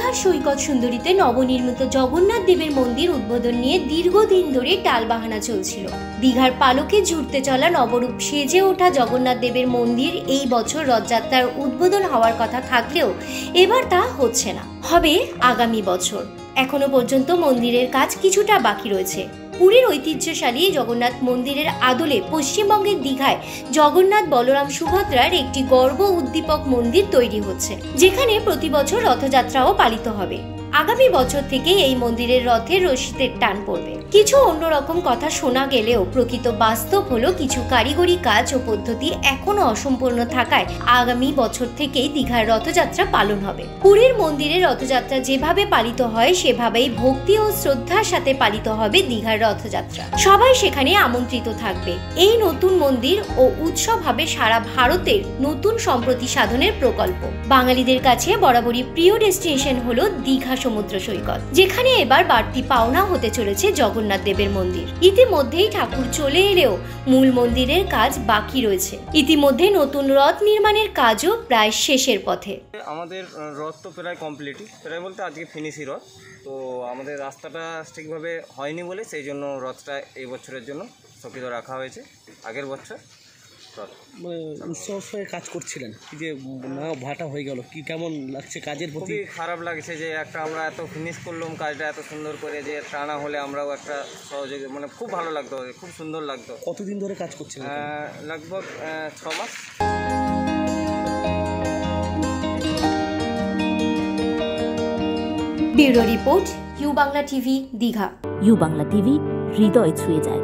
দীঘার সৈকত সুন্দরীতে নবনির্মিত জগন্নাথ দেবের মন্দির উদ্বোধন নিয়ে দীর্ঘদিন ধরে টালবাহানা চলছিল। দীঘার পালকে জুড়তে চলা নবরূপ সেজে ওঠা জগন্নাথ দেবের মন্দির এই বছর রথযাত্রার উদ্বোধন হওয়ার কথা থাকলেও এবার তা হচ্ছে না, হবে আগামী বছর। এখনো পর্যন্ত মন্দিরের কাজ কিছুটা বাকি রয়েছে। পুরীর ঐতিহ্যশালী জগন্নাথ মন্দিরের আদলে পশ্চিমবঙ্গের দীঘায় জগন্নাথ, বলরাম, সুভদ্রার একটি গর্ব উদ্দীপক মন্দির তৈরি হচ্ছে, যেখানে প্রতি বছর রথযাত্রাও পালিত হবে। আগামী বছর থেকে এই মন্দিরের রথের রশিদের টান পড়বে। কিছু অন্যরকম কথা শোনা গেলেও প্রকৃত বাস্তব হলো কিছু কারিগরি কাজ ও পদ্ধতি এখনো অসম্পূর্ণ থাকায় আগামী বছর থেকেই দীঘার রথযাত্রা পালন হবে। পুরীর মন্দিরে রথযাত্রা যেভাবে পালিত হয় সেভাবেই ভক্তি ও শ্রদ্ধার সাথে পালিত হবে দীঘার রথযাত্রা। সবাই সেখানে আমন্ত্রিত থাকবে। এই নতুন মন্দির ও উৎসব হবে সারা ভারতের নতুন সম্প্রতি সাধনের প্রকল্প। বাঙালিদের কাছে বরাবরই প্রিয় ডেস্টিনেশন হলো দীঘা সমুদ্র সৈকত, যেখানে এবার বাড়তি পাওনা হতে চলেছে জগন্নাথ দেবের মন্দির। ইতিমধ্যেই ঠাকুর চলে এলেও মূল মন্দিরের কাজ বাকি রয়েছে। ইতিমধ্যে নতুন রথ নির্মাণের কাজও প্রায় শেষের পথে। আমাদের রথ তো প্রায় কমপ্লিটই, প্রায় বলতে আজকে ফিনিশই রথ। তো আমাদের রাস্তাটা ঠিকভাবে হয়নি বলে সেই জন্য রথটা এই বছরের জন্য স্থগিত রাখা হয়েছে। আগের বছর উৎসব হয়ে কাজ করছিলেন, কি যে না ভাটা হয়ে গেল, কি কেমন লাগছে কাজের প্রতি? খুবই খারাপ লাগছে যে একটা আমরা এত ফিনিশ করলাম কাজটা এত সুন্দর করে, যে টানা হলে আমরাও একটা সহযোগী, মানে খুব ভালো লাগতো, খুব সুন্দর লাগতো। কতদিন ধরে কাজ করছিলেন? লগভগ 6 মাস। Bureau report, U Bangla TV, Digha. U Bangla TV, হৃদয় ছুঁয়ে যায়।